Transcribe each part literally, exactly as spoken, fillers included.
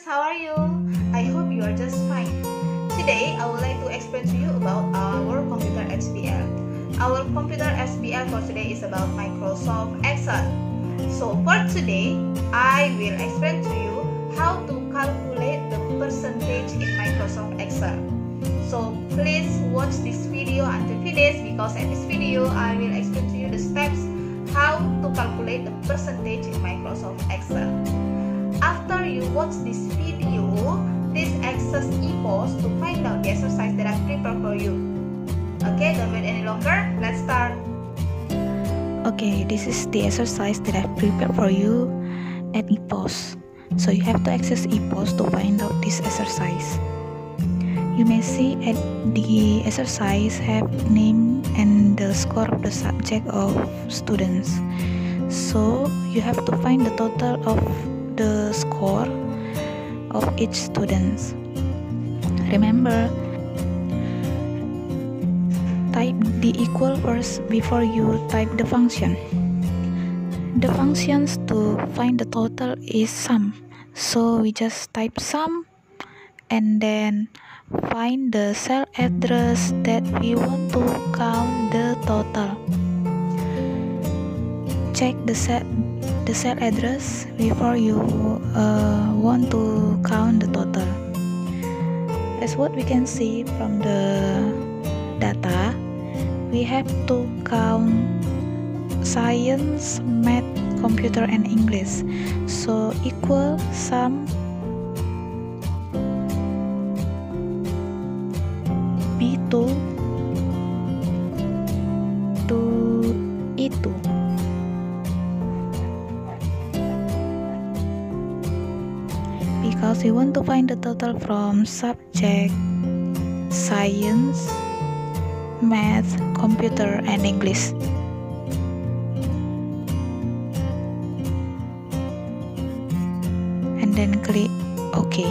students, how are you? I hope you are just fine. Today, I would like to explain to you about our computer S B L. Our computer S B L for today is about Microsoft Excel. So for today, I will explain to you how to calculate the percentage in Microsoft Excel. So please watch this video until finish, because in this video I will explain to you the steps how to calculate the percentage in Microsoft Excel. After you watch this video, please access ePOS to find out the exercise that I prepared for you. Okay, don't wait any longer, let's start. Okay, this is the exercise that I've prepared for you at ePOS. So you have to access ePOS to find out this exercise. You may see at the exercise have name and the score of the subject of students. So you have to find the total of the score of each student. Remember, type the equal first before you type the function. The functions to find the total is sum. So we just type sum and then find the cell address that we want to count the total. Check the cell the cell address before you uh, want to count the total. As what we can see from the data, we have to count science, math, computer, and English. So equal sum B two to E two. Because we want to find the total from subject science, math, computer, and English. And then click OK.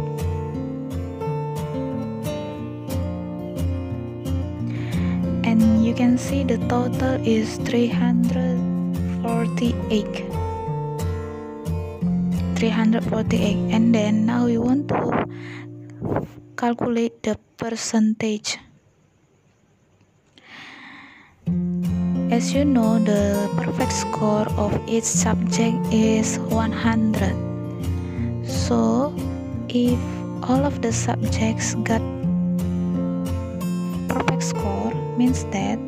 And you can see the total is three hundred forty-eight. three hundred forty-eight. And then now we want to calculate the percentage. As you know, the perfect score of each subject is one hundred. So if all of the subjects got perfect score, means that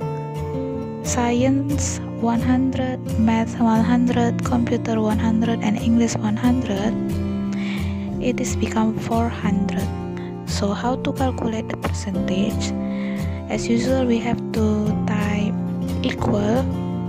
science one hundred, math one hundred, computer one hundred, and English one hundred, it is become four hundred. So how to calculate the percentage? As usual, we have to type equal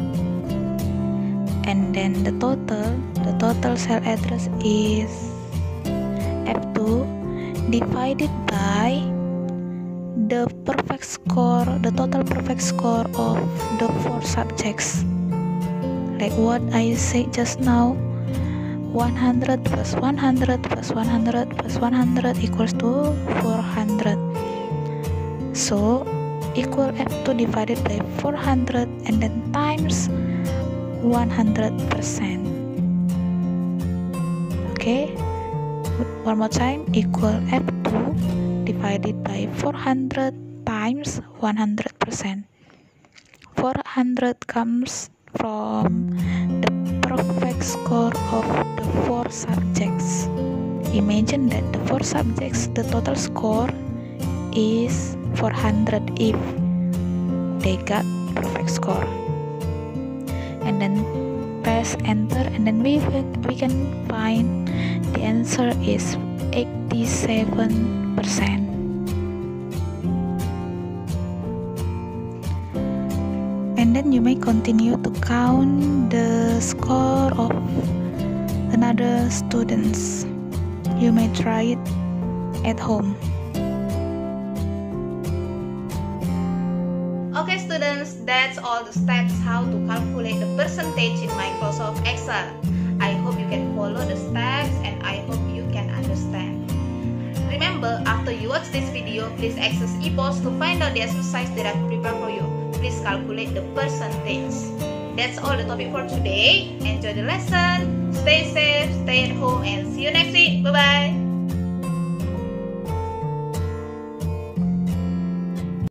and then the total the total cell address is F two divided by the perfect score, the total perfect score of the four subjects. Like what I said just now, one hundred plus one hundred plus one hundred plus one hundred equals to four hundred. So equal F two divided by four hundred and then times one hundred percent. Okay, one more time, equal F two divided by four hundred times one hundred percent. four hundred comes from the perfect score of the four subjects. Imagine that the four subjects, the total score is four hundred if they got perfect score. And then press enter and then we, we can find the answer is eighty-seven percent. And then you may continue to count the score of another students. You may try it at home. Okay students, that's all the steps how to calculate the percentage in Microsoft Excel. I hope you can follow the steps and I hope you can understand. Remember, after you watch this video, please access ePOS to find out the exercise that I've prepared for you. Please calculate the percentage. That's all the topic for today. Enjoy the lesson. Stay safe, stay at home, and see you next week. Bye bye.